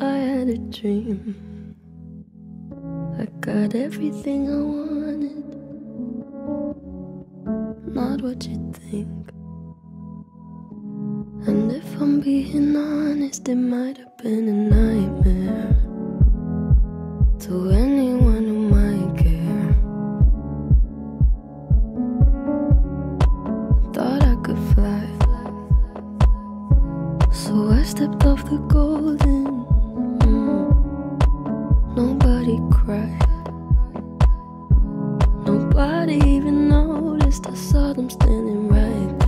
I had a dream. I got everything I wanted, not what you think. And if I'm being honest, it might have been a nightmare to anyone who might care. Thought I could fly, so I stepped off the golden. Nobody cried, nobody even noticed. I saw them standing right